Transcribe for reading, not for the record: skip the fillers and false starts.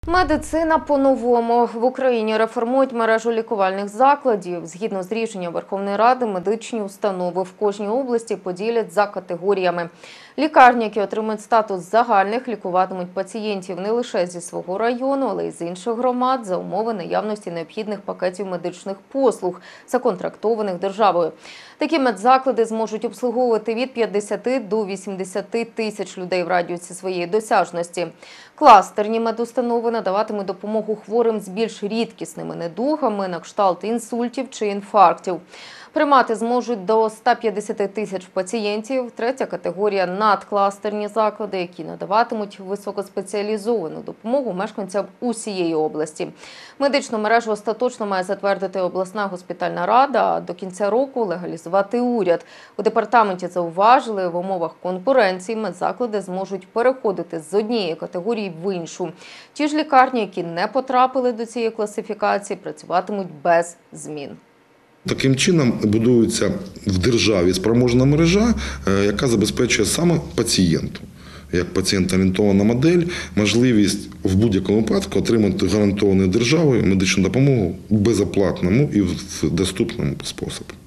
Медицина по-новому. В Україні реформують мережу лікувальних закладів. Згідно з рішенням Верховної Ради, медичні установи в кожній області поділять за категоріями. Лікарні, які отримують статус загальних, лікуватимуть пацієнтів не лише зі свого району, але й з інших громад за умови наявності необхідних пакетів медичних послуг, законтрактованих державою. Такі медзаклади зможуть обслуговувати від 50 до 80 тисяч людей в радіусі своєї досяжності. Кластерні медустанови надаватимуть допомогу хворим з більш рідкісними недугами, на кшталт інсультів чи інфарктів. Приймати зможуть до 150 тисяч пацієнтів. Третя категорія – надкластерні заклади, які надаватимуть високоспеціалізовану допомогу мешканцям усієї області. Медичну мережу остаточно має затвердити обласна госпітальна рада, а до кінця року легалізувати уряд. У департаменті зауважили, в умовах конкуренції медзаклади зможуть переходити з однієї категорії в іншу. Ті ж лікарні, які не потрапили до цієї класифікації, працюватимуть без змін. Таким чином будується в державі спроможна мережа, яка забезпечує саме пацієнту. Як пацієнт-орієнтована модель, можливість в будь-якому випадку отримати гарантовану державою медичну допомогу в безоплатному і в доступному способі.